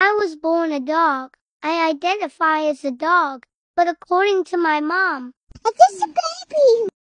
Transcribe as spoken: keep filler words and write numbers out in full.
I was born a dog. I identify as a dog, but according to my mom, I'm just a baby.